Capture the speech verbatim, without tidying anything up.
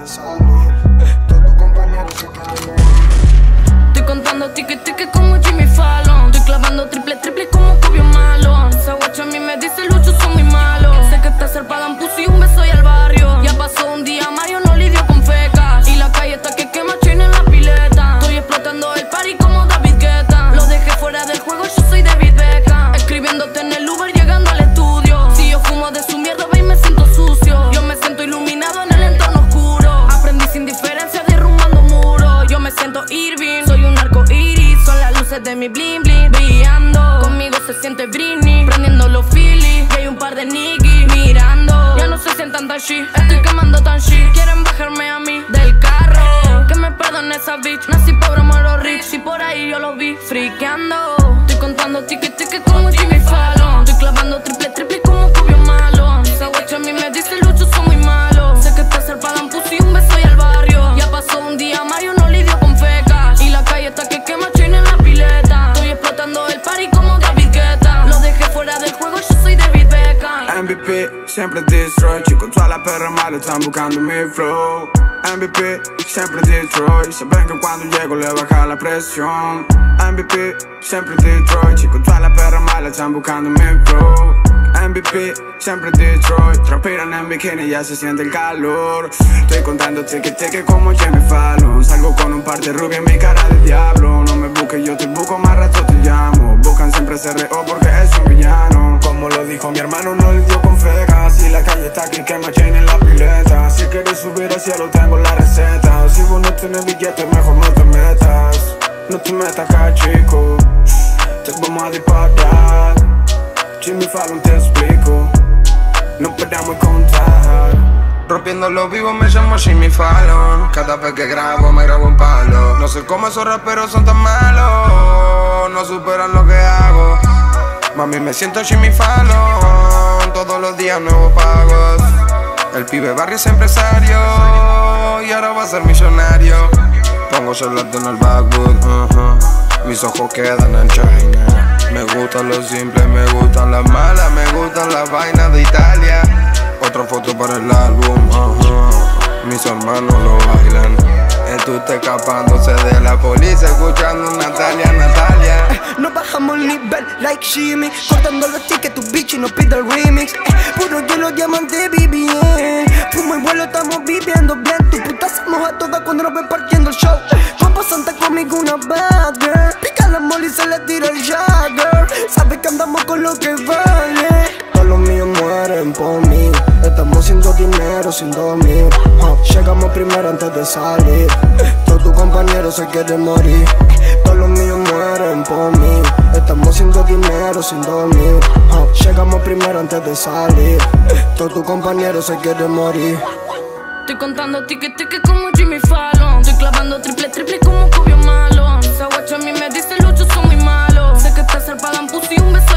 de salir. Todos tus compañeros se quedan. Estoy contando tickets, tickets como Jimmy Fallon. Estoy clavando triple, triple como Kobe Malone. Esa guacha a mí me dice Lucho, son muy malos. Sé que está zarpada en pussy, un beso y al barrio. Ya pasó un día, Mario no lidió con fecas. Y la calle está que quema chain en la pileta. Estoy explotando el party como David Guetta. Lo dejé fuera del juego, yo soy David Beckham. Escribiéndote en el Uber, llegando al estudio. Si yo fumo de su mierda, ve y me siento sucio. Yo me siento iluminado en el entorno oscuro. Aprendí sin diferencia derrumbando muros. Yo me siento Irving, soy un arco iris. Son las luces de mi bling bling brillando. Conmigo se siente Britney, prendiendo los Phillies. Y hay un par de niggas mirando. Ya no se sientan tan shit, estoy quemando tan shit. Quieren bajarme a mí del carro. Que me perdone esa bitch. Nací pobre, muero rich. Y por ahí yo lo vi friqueando. Estoy contando tickets, tickets como Jimmy Fallon. Estoy clavando triple, triple como Kobe Malone. Esa guacha a mí me dice Lucho, son muy malos. Sé que está zarpada en pussy, un beso y al barrio. Ya pasó un día, Mario no lidió con fecas. Y la calle está que quema chain en la pileta. Estoy explotando el party como David Guetta. Lo dejé fuera del juego, yo soy David Beckham. M V P, siempre destroy. Chicos, todas las perras malas están buscando mi flow. M V P, siempre destroy. Saben que cuando llego le baja la presión. M V P, siempre destroy. Chicos, todas las perras malas están buscando mi flow. M V P, siempre destroy. Transpiran en bikini, ya se siente el calor. Estoy contando tickets, tickets como Jimmy Fallon. Salgo con un par de rubias en mi cara de diablo. No me busques, yo te busco, más rato te llamo. Buscan siempre C R O porque es un villano. Como lo dijo mi hermano, no le dio con fecas. Y la calle está que quema chain en la pileta. Si quieres subir al cielo tengo la receta. Si vos no tienes billetes mejor no te metas. No te metas acá, chico. Te vamos a disparar. Jimmy Fallon te explico. No podemos contar. Rompiendo los vivos me llamo Jimmy Fallon. Cada vez que grabo me grabo un palo. No sé cómo esos raperos son tan malos. No superan lo que hago. Mami, me siento Jimmy Fallon. Todos los días nuevos pagos. El pibe barrio es empresario. Y ahora va a ser millonario. Pongo celular en el backwood, uh -huh. Mis ojos quedan en China. Me gustan los simples, me gustan las malas. Me gustan las vainas de Italia. Otra foto para el álbum, uh -huh. Mis hermanos lo bailan. Tú estás escapándose de la policía, escuchando Natalia, Natalia. eh, No bajamos el nivel like Jimmy. Cortando los tickets, tu bitch y no pide el remix. eh, Puro hielo, diamante, B B N. Fumo y vuelo, estamos viviendo bien. Tu puta se moja toda cuando nos ven partiendo el show. Copa Santa conmigo una bad girl. Pica la mole y se le tira el jagger. Sabe que andamos con lo que vale. Todos los míos mueren por mí. Estamos haciendo dinero sin dormir. uh, Llegamos primero antes de salir. Todos tus compañeros se quieren morir. Todos los míos mueren por mí. Estamos haciendo dinero sin dormir. uh, Llegamos primero antes de salir. Todos tus compañeros se quieren morir. Estoy contando tickets, tickets como Jimmy Fallon. Estoy clavando triple, triple como Kobe Malone. Esa guacha a mí me dice Lucho, son muy malos. Sé que está zarpada en pussy, un beso